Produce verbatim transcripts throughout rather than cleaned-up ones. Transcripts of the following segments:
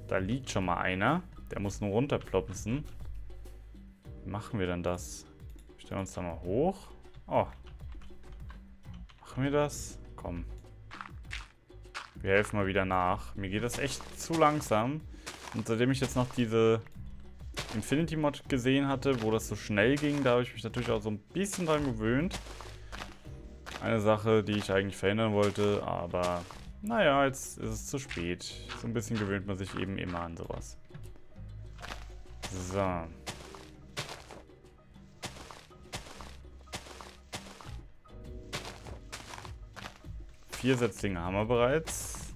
Da liegt schon mal einer. Der muss nur runterplopsen. Wie machen wir denn das? Stellen wir uns da mal hoch. Oh. Machen wir das? Komm. Wir helfen mal wieder nach. Mir geht das echt zu langsam. Und seitdem ich jetzt noch diese Infinity-Mod gesehen hatte, wo das so schnell ging, da habe ich mich natürlich auch so ein bisschen dran gewöhnt. Eine Sache, die ich eigentlich verhindern wollte, aber naja, jetzt ist es zu spät. So ein bisschen gewöhnt man sich eben immer an sowas. So. Vier Setzlinge haben wir bereits.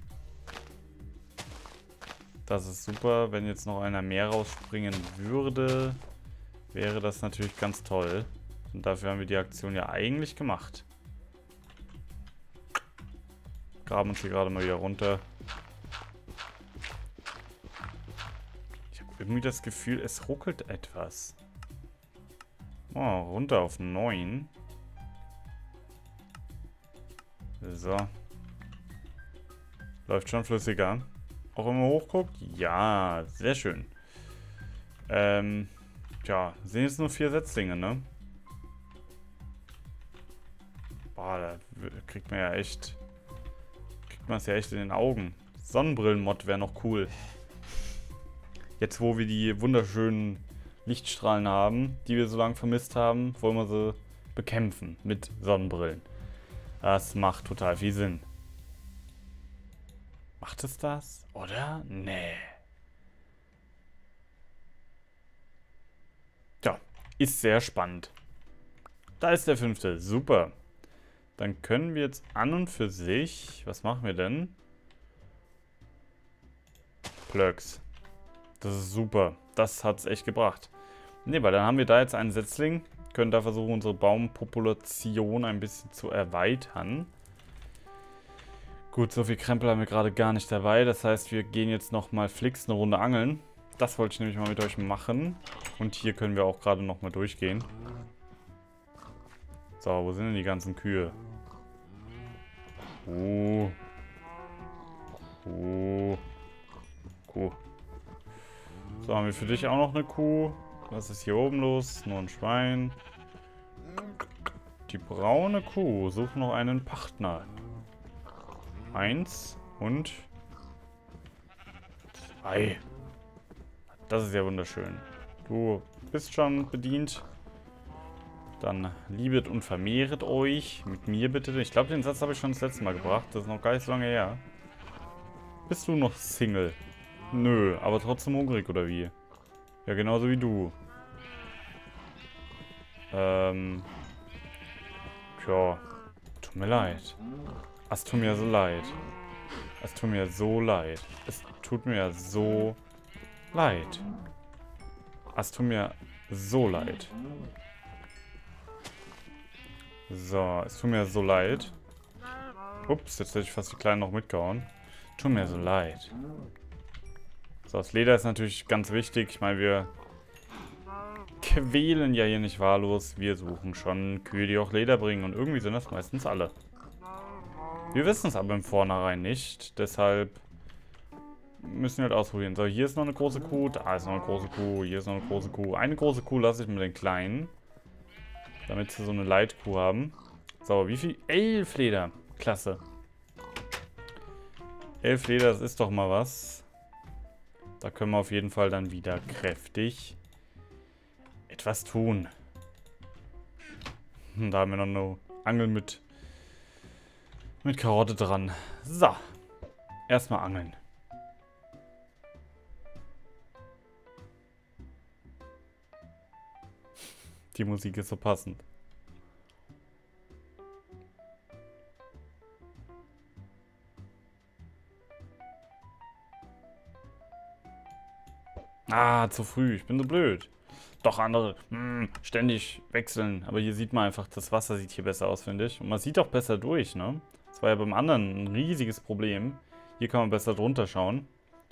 Das ist super. Wenn jetzt noch einer mehr rausspringen würde, wäre das natürlich ganz toll. Und dafür haben wir die Aktion ja eigentlich gemacht. Graben uns hier gerade mal wieder runter. Ich habe irgendwie das Gefühl, es ruckelt etwas. Oh, runter auf neun. So. Läuft schon flüssiger. Auch wenn man hochguckt? Ja, sehr schön. Ähm, tja, sind jetzt nur vier Setzlinge, ne? Boah, da kriegt man ja echt... Kriegt man es ja echt in den Augen. Sonnenbrillen-Mod wäre noch cool. Jetzt, wo wir die wunderschönen Lichtstrahlen haben, die wir so lange vermisst haben, wollen wir sie bekämpfen mit Sonnenbrillen. Das macht total viel Sinn. Macht es das? Oder? Nee. Tja, ist sehr spannend. Da ist der fünfte. Super. Dann können wir jetzt an und für sich... Was machen wir denn? Plöcks. Das ist super. Das hat es echt gebracht. Ne, weil dann haben wir da jetzt einen Setzling. Können da versuchen, unsere Baumpopulation ein bisschen zu erweitern. Gut, so viel Krempel haben wir gerade gar nicht dabei. Das heißt, wir gehen jetzt nochmal fix eine Runde angeln. Das wollte ich nämlich mal mit euch machen. Und hier können wir auch gerade nochmal durchgehen. So, wo sind denn die ganzen Kühe? Oh. Oh. Kuh. So, haben wir für dich auch noch eine Kuh. Was ist hier oben los? Nur ein Schwein. Die braune Kuh sucht noch einen Partner. Eins und zwei. Das ist ja wunderschön. Du bist schon bedient. Dann liebet und vermehret euch. Mit mir bitte. Ich glaube, den Satz habe ich schon das letzte Mal gebracht. Das ist noch gar nicht so lange her. Bist du noch Single? Nö, aber trotzdem hungrig, oder wie? Ja, genauso wie du. Ähm. Tja. Tut mir leid. Es tut mir so leid. Es tut mir so leid. Es tut mir so leid. Es tut mir so leid. So, es tut mir so leid. Ups, jetzt hätte ich fast die Kleinen noch mitgehauen. Tut mir so leid. So, das Leder ist natürlich ganz wichtig. Ich meine, wir quälen ja hier nicht wahllos. Wir suchen schon Kühe, die auch Leder bringen. Und irgendwie sind das meistens alle. Wir wissen es aber im Vornherein nicht. Deshalb müssen wir halt ausprobieren. So, hier ist noch eine große Kuh. Da ist noch eine große Kuh. Hier ist noch eine große Kuh. Eine große Kuh lasse ich mit den Kleinen. Damit sie so eine Leitkuh haben. So, wie viel? Elf Leder. Klasse. Elf Leder, das ist doch mal was. Da können wir auf jeden Fall dann wieder kräftig etwas tun. Da haben wir noch eine Angel mit, mit Karotte dran. So. Erstmal angeln. Die Musik ist so passend. Ah, zu früh. Ich bin so blöd. Doch andere mh, ständig wechseln. Aber hier sieht man einfach, das Wasser sieht hier besser aus, finde ich. Und man sieht auch besser durch, ne? Das war ja beim anderen ein riesiges Problem. Hier kann man besser drunter schauen.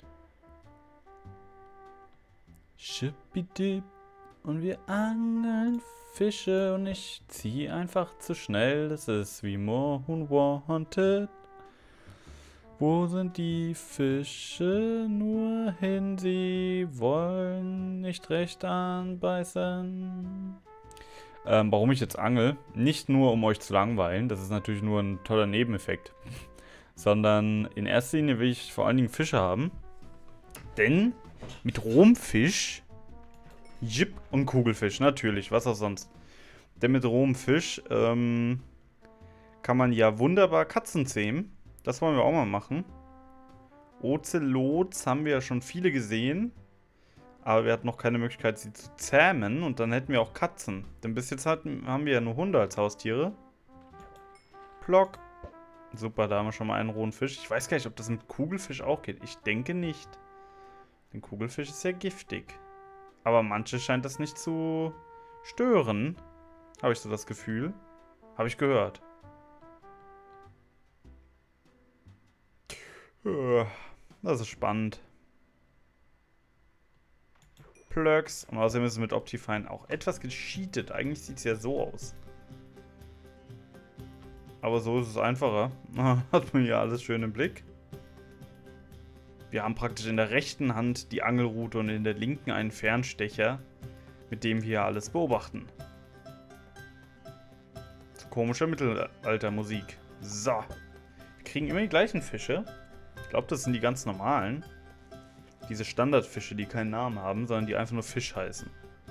Schippidip. Und wir angeln Fische und ich ziehe einfach zu schnell. Das ist wie More Wanted. Wo sind die Fische nur hin? Sie wollen nicht recht anbeißen. Ähm, warum ich jetzt angel? Nicht nur, um euch zu langweilen. Das ist natürlich nur ein toller Nebeneffekt. Sondern in erster Linie will ich vor allen Dingen Fische haben. Denn mit Romfisch, Jip und Kugelfisch, natürlich, was auch sonst. Denn mit rohem Fisch ähm, kann man ja wunderbar Katzen zähmen. Das wollen wir auch mal machen. Ozelots haben wir ja schon viele gesehen. Aber wir hatten noch keine Möglichkeit, sie zu zähmen. Und dann hätten wir auch Katzen. Denn bis jetzt hatten, haben wir ja nur Hunde als Haustiere. Plock. Super, da haben wir schon mal einen rohen Fisch. Ich weiß gar nicht, ob das mit Kugelfisch auch geht. Ich denke nicht. Denn Kugelfisch ist ja giftig. Aber manche scheint das nicht zu stören. Habe ich so das Gefühl. Habe ich gehört. Das ist spannend. Plurks. Und außerdem ist es mit Optifine auch etwas gecheatet. Eigentlich sieht es ja so aus. Aber so ist es einfacher. Hat man ja alles schön im Blick. Wir haben praktisch in der rechten Hand die Angelrute und in der linken einen Fernstecher, mit dem wir alles beobachten. So komische Mittelaltermusik. So. Wir kriegen immer die gleichen Fische. Ich glaube, das sind die ganz normalen. Diese Standardfische, die keinen Namen haben, sondern die einfach nur Fisch heißen.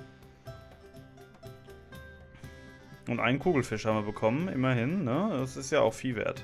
Und einen Kugelfisch haben wir bekommen, immerhin, ne? Das ist ja auch viel wert.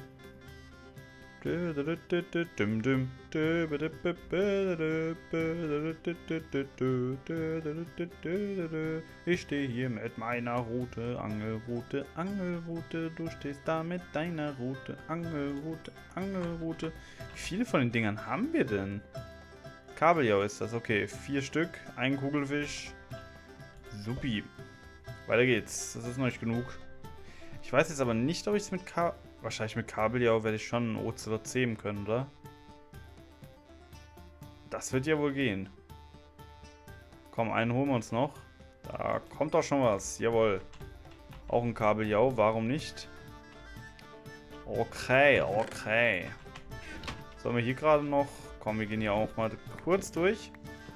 Ich stehe hier mit meiner Rute, Angelrute, Angelrute. Du stehst da mit deiner Rute, Angelrute, Angelrute. Wie viele von den Dingern haben wir denn? Kabeljau ist das, okay. Vier Stück, ein Kugelfisch. Supi. Weiter geht's. Das ist noch nicht genug. Ich weiß jetzt aber nicht, ob ich es mit Kabeljau... Wahrscheinlich mit Kabeljau werde ich schon einen Ozelot zähmen können, oder? Das wird ja wohl gehen. Komm, einen holen wir uns noch. Da kommt doch schon was. Jawohl. Auch ein Kabeljau, warum nicht? Okay, okay. Sollen wir hier gerade noch... Komm, wir gehen hier auch mal kurz durch.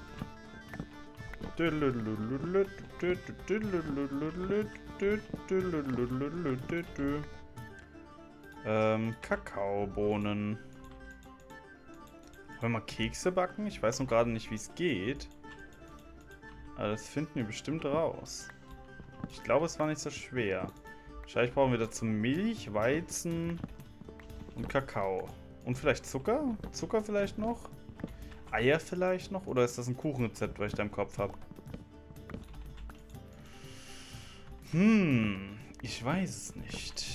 Ähm, Kakaobohnen. Wollen wir mal Kekse backen? Ich weiß noch gerade nicht, wie es geht. Aber das finden wir bestimmt raus. Ich glaube, es war nicht so schwer. Wahrscheinlich brauchen wir dazu Milch, Weizen und Kakao. Und vielleicht Zucker? Zucker vielleicht noch? Eier vielleicht noch? Oder ist das ein Kuchenrezept, was ich da im Kopf habe? Hm, ich weiß es nicht.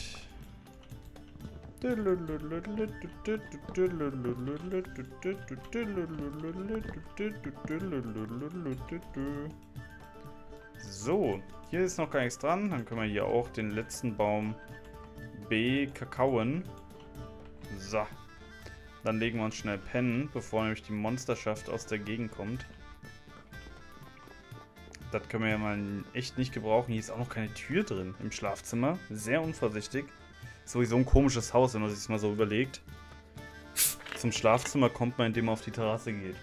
So, hier ist noch gar nichts dran. Dann können wir hier auch den letzten Baum B kakaoen. So. Dann legen wir uns schnell pennen, bevor nämlich die Monsterschaft aus der Gegend kommt. Das können wir ja mal echt nicht gebrauchen. Hier ist auch noch keine Tür drin im Schlafzimmer. Sehr unvorsichtig. Sowieso ein komisches Haus, wenn man sich das mal so überlegt. Zum Schlafzimmer kommt man, indem man auf die Terrasse geht.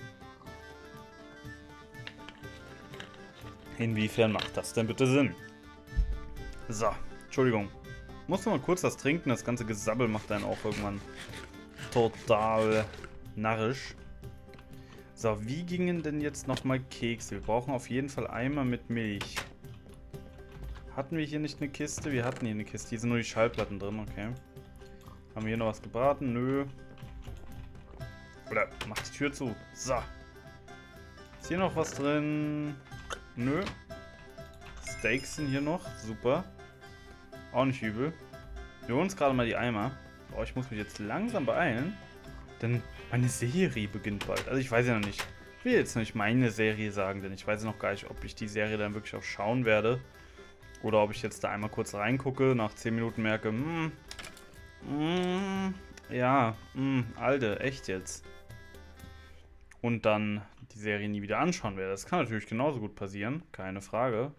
Inwiefern macht das denn bitte Sinn? So, Entschuldigung. Muss noch mal kurz was trinken. Das ganze Gesabbel macht einen auch irgendwann total narrisch. So, wie gingen denn jetzt nochmal Kekse? Wir brauchen auf jeden Fall Eimer mit Milch. Hatten wir hier nicht eine Kiste? Wir hatten hier eine Kiste. Hier sind nur die Schallplatten drin, okay. Haben wir hier noch was gebraten? Nö. Oder macht die Tür zu. So. Ist hier noch was drin? Nö. Steaks sind hier noch. Super. Auch nicht übel. Wir holen uns gerade mal die Eimer. Oh, ich muss mich jetzt langsam beeilen. Denn meine Serie beginnt bald. Also ich weiß ja noch nicht. Ich will jetzt nicht meine Serie sagen, denn ich weiß noch gar nicht, ob ich die Serie dann wirklich auch schauen werde. Oder ob ich jetzt da einmal kurz reingucke, nach zehn Minuten merke, mm, mm, ja, mm, Alter, echt jetzt. Und dann die Serie nie wieder anschauen werde. Das kann natürlich genauso gut passieren, keine Frage.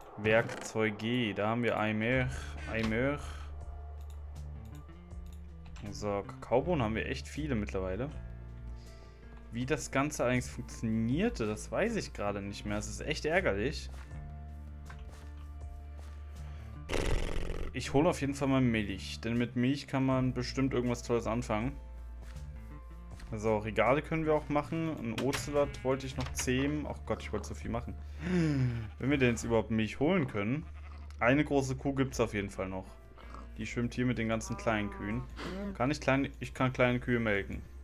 Werkzeuge, da haben wir Eimer, Eimer. So, Kakaobohnen haben wir echt viele mittlerweile. Wie das Ganze eigentlich funktionierte, das weiß ich gerade nicht mehr. Es ist echt ärgerlich. Ich hole auf jeden Fall mal Milch, denn mit Milch kann man bestimmt irgendwas Tolles anfangen. So, Regale können wir auch machen. Ein Ozelot wollte ich noch zähmen. Ach Gott, ich wollte so viel machen. Wenn wir denn jetzt überhaupt Milch holen können. Eine große Kuh gibt es auf jeden Fall noch. Die schwimmt hier mit den ganzen kleinen Kühen. Kann ich kleine, ich kann kleine Kühe melken.